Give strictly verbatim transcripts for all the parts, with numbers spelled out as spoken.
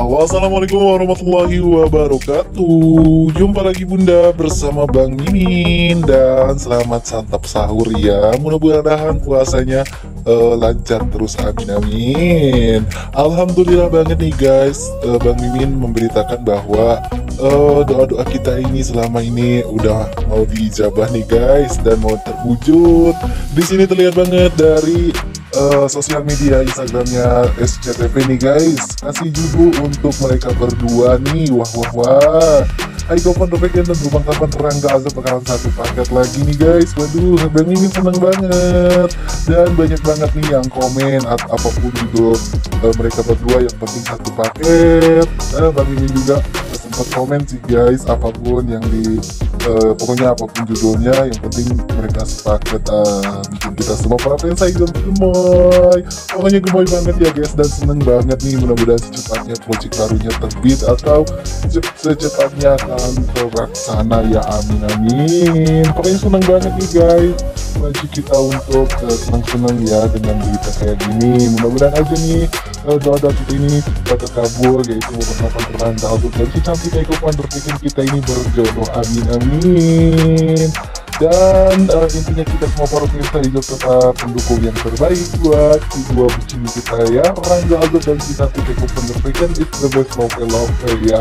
Halo, assalamualaikum warahmatullahi wabarakatuh. Jumpa lagi Bunda bersama Bang Mimin. Dan selamat santap sahur ya. Mudah-mudahan puasanya uh, lancar terus, amin amin. Alhamdulillah banget nih guys, uh, Bang Mimin memberitakan bahwa uh, doa-doa kita ini selama ini udah mau diijabah nih guys, dan mau terwujud. Di sini terlihat banget dari Uh, sosial media Instagramnya S C T V nih guys, kasih judul untuk mereka berdua nih. Wah wah wah, Hai Gofan Perfect dan Bang Kapan Rangga Azab bakalan satu paket lagi nih guys. Waduh, Bang Mimin seneng banget. Dan banyak banget nih yang komen atau apapun judul uh, mereka berdua, yang penting satu paket. uh, Bang Mimin juga sempat komen sih guys, apapun yang di uh, pokoknya apapun judulnya, yang penting mereka sepaket uh, bikin kita semua para fans saya gemoy. Pokoknya gemoy banget ya guys, dan seneng banget nih. Mudah-mudahan secepatnya project barunya terbit atau secepatnya akan terlaksana ya, amin amin. Pokoknya seneng banget nih guys, wajib kita untuk uh, senang-senang ya dengan berita kayak gini. Mudah-mudahan aja nih uh, doa-doa kita ini dapat terkabul, yaitu bermanfaat terangga untuk dan si cantik Eko Wonderful kita ini berjodoh, amin amin. Dan uh, intinya kita semua para pemirsa hidup tetap pendukung yang terbaik buat kedua bucin kita ya, Rangga Azab dan si cantik Eko Wonderful. It's the best love love ya.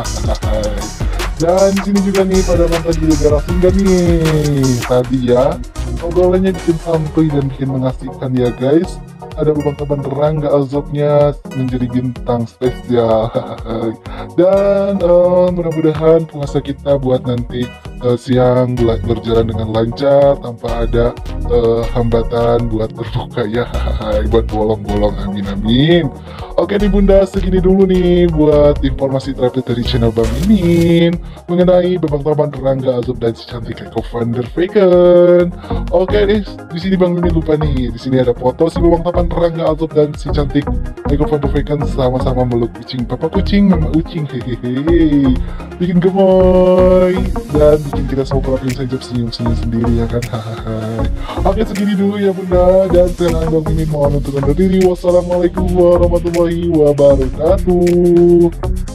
Dan sini juga nih pada mantan di negara Singga nih tadi ya, obrolannya bikin santuy dan bikin mengasihkan ya guys. Ada beberapa teman Rangga Azabnya menjadi bintang spesial. Dan uh, mudah-mudahan puasa kita buat nanti uh, siang berjalan dengan lancar tanpa ada uh, hambatan buat berbuka ya, buat bolong-bolong, amin amin. Oke nih Bunda, segini dulu nih buat informasi terupdate dari channel Bang Mimin mengenai Babang Taman Rangga Azab dan si cantik Eko Wonderful. Oke nih, di sini Bang Mimin lupa nih, di sini ada foto si Babang Taman Rangga Azab dan si cantik Eko Wonderful sama-sama meluk kucing, papa kucing, mama kucing, hehehe. Bikin gemoy dan bikin kita semua para saja senyum-senyum sendiri ya kan, hahaha. Oke, segini dulu ya Bunda, dan saya Bang Mimin mohon untuk undur diri. Wassalamualaikum warahmatullahi wabarakatuh.